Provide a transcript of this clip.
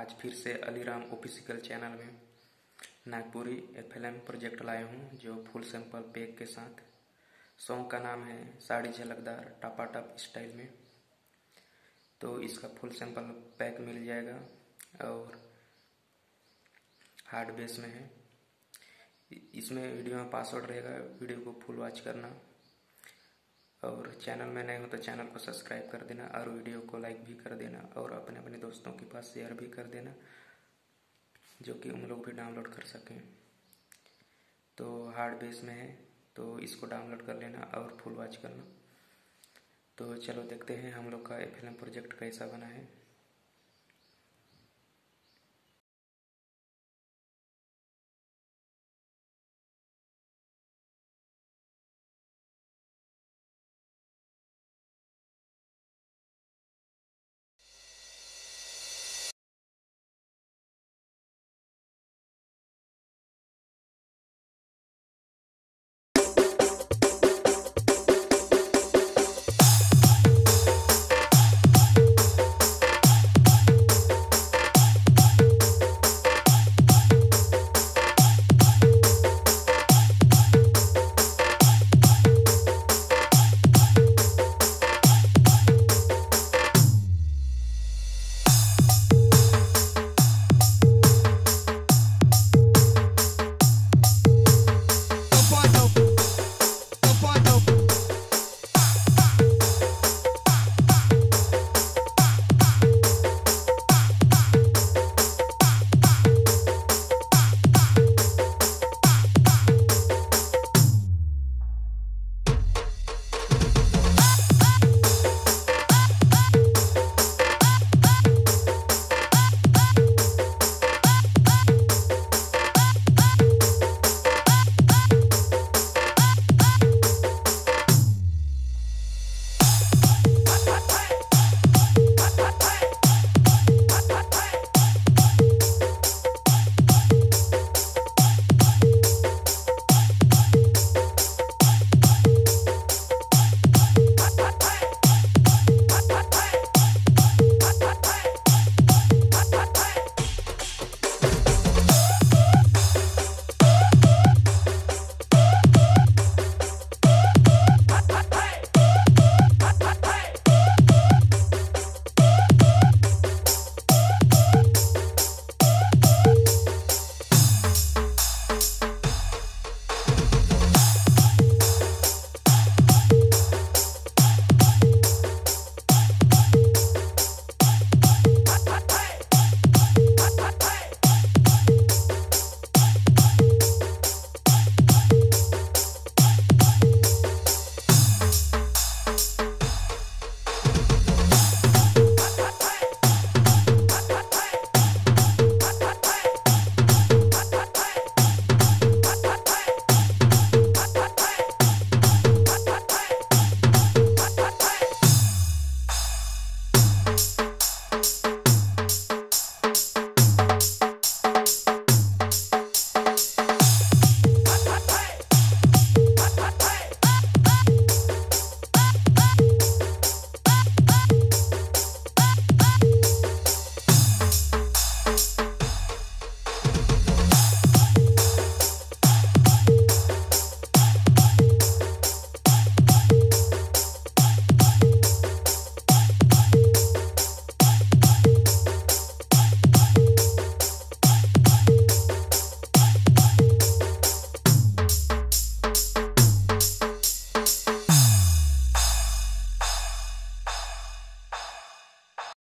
आज फिर से अलीराम ऑफिशियल चैनल में नागपुरी FLM प्रोजेक्ट लाया हूँ, जो फुल सैंपल पैक के साथ। सॉन्ग का नाम है साड़ी झलकदार टपाटप स्टाइल में। तो इसका फुल सैंपल पैक मिल जाएगा और हार्ड बेस में है। इसमें वीडियो में पासवर्ड रहेगा, वीडियो को फुल वॉच करना। और चैनल में नए हो तो चैनल को सब्सक्राइब कर देना और वीडियो को लाइक भी कर देना और अपने अपने दोस्तों के पास शेयर भी कर देना, जो कि उन लोग भी डाउनलोड कर सकें। तो हार्ड बेस में है, तो इसको डाउनलोड कर लेना और फुल वॉच करना। तो चलो देखते हैं हम लोग का FLM प्रोजेक्ट कैसा बना है।